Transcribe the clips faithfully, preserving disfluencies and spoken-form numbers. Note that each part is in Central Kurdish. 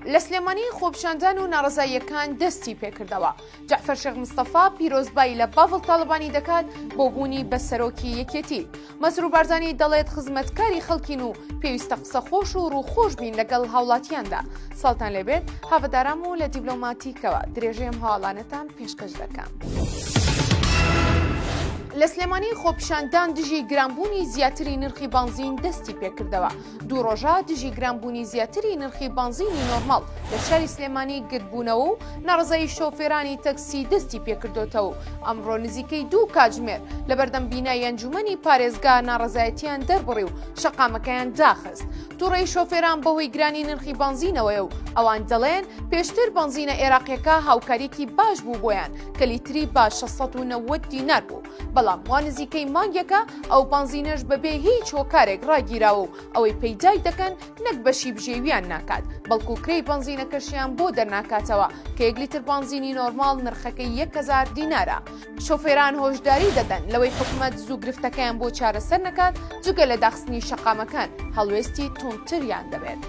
لە سلێمانی خۆپیشاندان و ناڕزاییەکان دەستی پێکردەوە. جەعفەر شێخ مستەفا پیرۆزبایی لە باڤڵ تاڵبانی دەکات بۆ بوونی بە سەرۆکی یەکێتی. مەسرور بارزانی دەڵێت خزمەتکاری خەڵکین و پێویستە قسە خۆش و ڕووخۆش بین لەگەڵ هاوڵاتیاندا. ساڵتان لێبێت هاوادارام و لە دیبلۆماتیکەوە درێژەیەم هەواڵانەتان پێشکەش دەکەم. لە سلێمانی خۆپیشاندان دژی گرانبوونی زیاتری نرخی بانزین دەستی پێکردەوە. دوو ڕۆژە دژی گرانبوونی زیاتری نرخی بانزینی نۆرماڵ لە شاری سلێمانی گرتبوونەوە و ناڕزایی شۆفێرانی تەکسی دەستی پێکردوتەوە. ئەمڕۆ نزیکەی دوو کاتژمێر لە بەردەم بینایی ئەنجومەنی پارێزگا ناڕزایەتیان دەربڕی و شەقامەکەیان داخست. تووڕێی شۆفێران بەهۆی گرانی نرخی بانزینەوەیە و ئەوان دەڵێن پێشتر بانزینە عێراقیەکە هاوکاریکی باش بوو بۆیان کە لیتری با شەسەد و نەوەد دینار بوو. بەڵام وا نزیکەی مانگێکە ئەو بانزینەش بەبێ هیچ هۆکارێک ڕاگیراوە و ئەوەی پەیدای دەکەن نەک بەشی بژێویان ناکات، بەڵکو کرێی بانزینەکەشیان بۆ دەرناکاتەوە کە یەک لیتر بانزینی نۆرماڵ نرخەکەی یەک هەزار دینارە. شۆفێران هۆشداری دەدەن لەوەی حکوومەت زوو گرفتەکەیان بۆ چارەسەر نەکات جگە لە داخستنی شەقامەکان هەڵوێستی تونتریان دەبێت.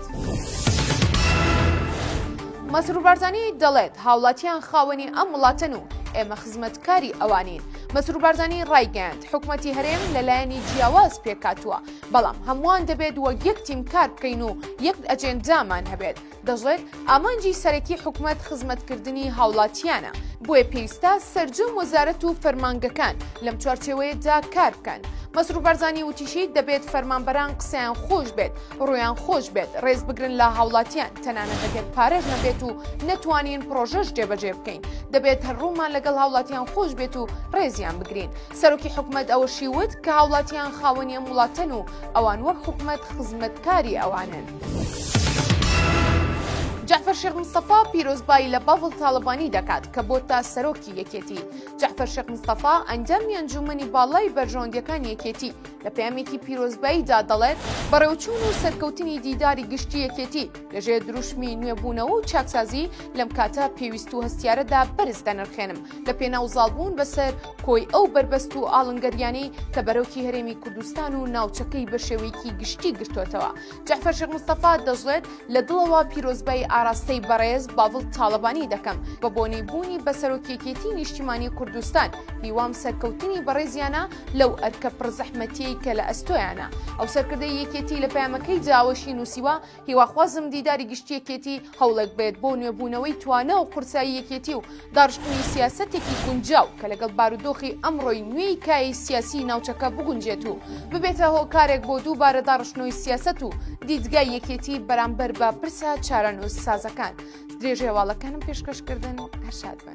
مەسرور بارزانی دەڵێت هاوڵاتیان خاوەنی ئەم وڵاتەن و ئێمە خزمەتکاری ئەوانین. مەسرور بارزانی ڕایگەیاند حکوومەتی هەرێم لەلایەنی جیاواز پێکاتووە، بەڵام هەمووان دەبێت وەک یەک تیم کار بکەین و یەک ئەجێندامان هەبێت. دەژڵێت ئامانجی سەرەکی حکوومەت خزمەتکردنی هاوڵاتیانە، بۆیە پێویستە سەرجەم وەزارەت و فەرمانگەکان لەم چوارچێوەیەدا کار بکەن. مەسرور بارزانی وتیشی دەبێت فەرمانبەران قسەیان خۆش بێت، ڕویان خۆش بێت، ڕێز بگرن لە هاوڵاتیان، تەنانەت دەبێت پارێژ نەبێت و نەتوانین پرۆژەش جێبەجێ بکەین. دەبێت هەرڕوومان لەگەڵ هاوڵاتیان خۆش بێت و ڕێزیان بگرین. سەرۆکی حکوومەت ئەوەشی وت کە هاوڵاتیان خاوەنی ئەم وڵاتەن و ئەوان وەک حکوومەت خزمەتکاری ئەوانن. جەعفەر شێخ مستەفا پیرۆزبایی لە باڤڵ تاڵبانی دەکات کە بۆتە سەرۆکی یەکێتی. جەعفەر شێخ مستەفا ئەنجامی ئەنجومەنی باڵای بەرژەوەندیەکانی یەکێتی لە پەیامێکی پیرۆزباییدا دەڵێت بەڕێوەچوون و سەرکەوتنی دیداری گشتی یەکێتی لەژێر دروشمی نوێبوونەوە و چاکسازی لەم کاتە پێویست و هەستیارەدا بەرز دەنرخێنم لە پێناو زاڵبوون بەسەر کۆی ئەو بربەست و ئاڵنگەریانەی کە بەرەوکی هەرێمی کوردستان و ناوچەکەی بە شێوەیەکی گشتی گرتوێتەوە. جەعفەر شێخ مستەفا دەژڵێت لە دڵەوە پیرۆزبایی ئاراستەی بەڕێز باڤڵ تاڵبانی دەکەم بە بۆنی بوونی بە سەرۆکیەکێتی نیشتیمانی کوردستان. هیوام سەرکەوتنی بەڕێزیانە لەو ئەرکە پڕزەحمەتیەی کە لە ئەستۆیانە. ئەو سەرکردەی یەکێتی لە پەیامەکەی داوەشی نووسیوە هیواخوازم دیداری گشتی یەکێتی هەوڵێک بێت بۆ نوێبوونەوەی توانە و قورسایی یەکێتی و داڕشتنی سیاسەتێکی گونجاو کە لەگەڵ بارودۆخی ئەمڕۆی نوێی کای سیاسی ناوچەکە بگونجێت و ببێتە هۆکارێک بۆ دووبارە داڕشتنەوەی سیاسەت و دیدگای یەکێتی بەرامبەر بە پرسە چارەنووس سازەکان. درێژە هێواڵەکانم پێشکەشکردن هەرشاد بن.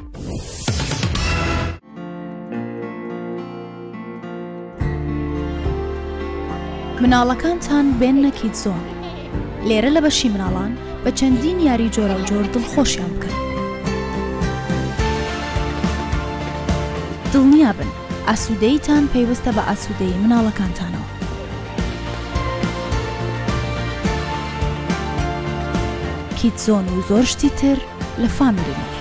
مناڵەکانتان بێننە کیتزۆن. لێرە لە بەشی مناڵان بە چەندین یاری جۆرە و جۆر دڵخۆشیان بکەن. دڵنیا بن ئاسوودەییتان پێویستە بە ئاسوودەیی مناڵەکانتانەوە. کیتزۆن و زۆر شتی تر لە فامیلی